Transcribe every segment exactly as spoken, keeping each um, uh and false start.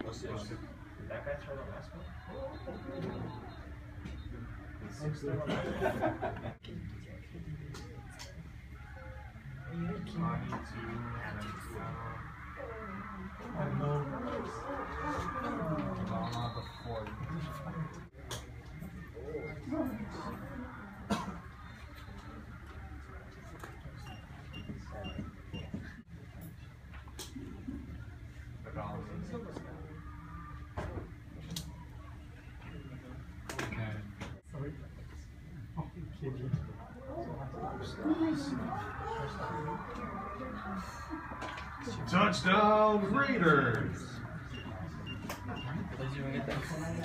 That guy throw the last one? Touchdown Raiders! Did you even get that?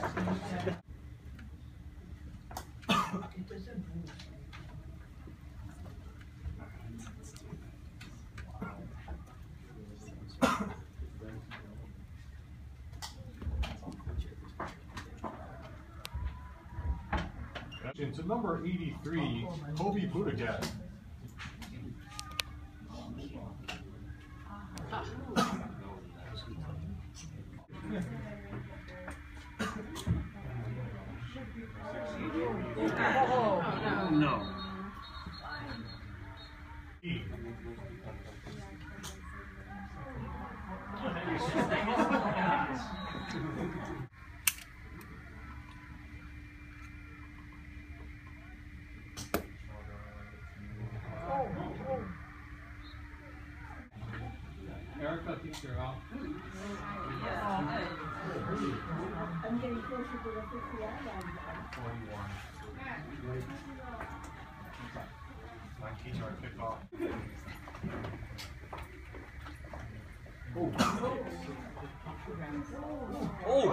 To number eighty-three, Kobe Buttigieg. No. Erica thinks you're out. I'm getting closer to the fifty yard line. forty-one. nineteen yard kickoff. Oh!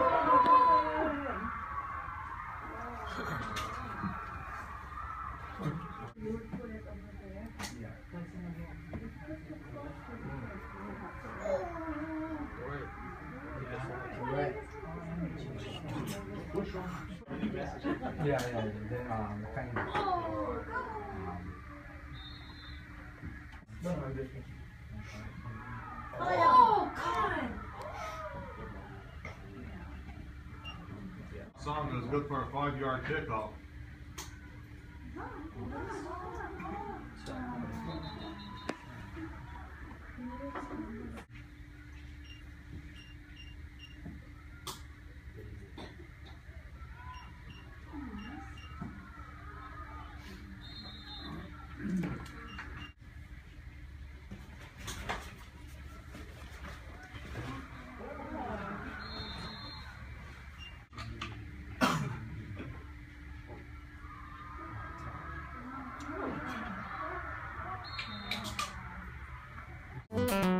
Yeah, yeah, the, um, kind of. Oh, God! Song is good for a five yard kickoff. Oh.